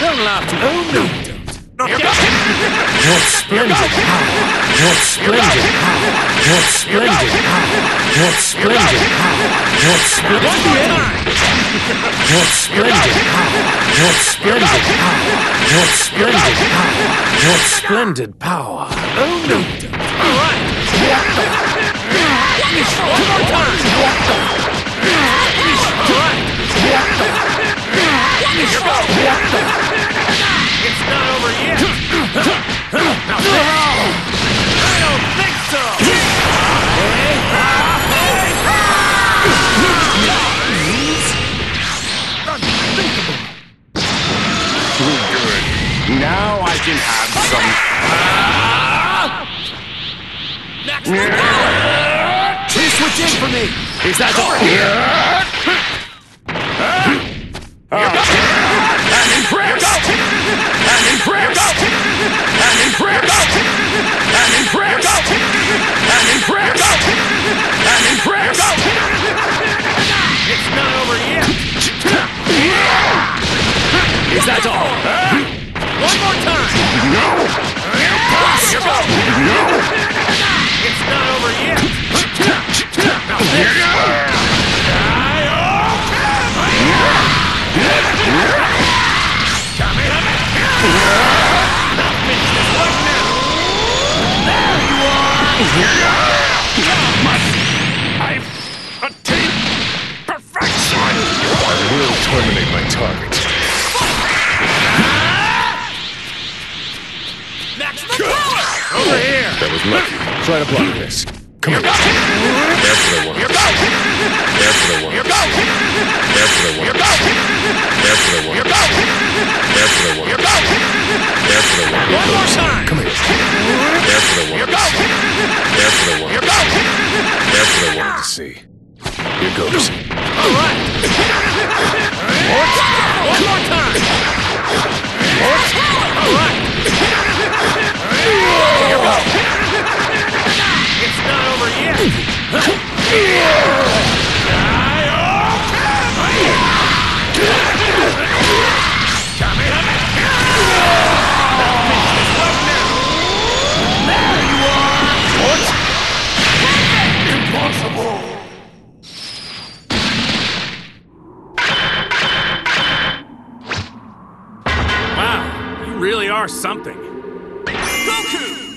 don't laugh too hard. No. Not yet. What splendid power! What splendid power! What splendid power! What splendid power! What splendid power! What splendid power! What splendid power! What splendid power! What splendid power! Oh no! All right. One more time. All right. Here goes. It's not over yet. Now this. I don't think so. Unthinkable. Good. Now I can have some. Next power. Please switch in for me! Is that all? I'm impressed! I'm impressed! I'm impressed! I'm impressed! I'm impressed! I'm impressed! It's not over yet. Is that all? One more time. No! Here goes. No! It's not over yet. Now this. I've attained perfection! I will terminate my target. Next the power. Over here. That was lucky. Try to block this. Come on. That's what I want. That's what I want. That's what I want. That's what I want. That's what I want. That's what I want. One more time. Come here. That's what I want. That's what I want. That's what I wanted to see. Here goes. All right. One more time. All right. It's not over yet. Wow, you really are something. Goku!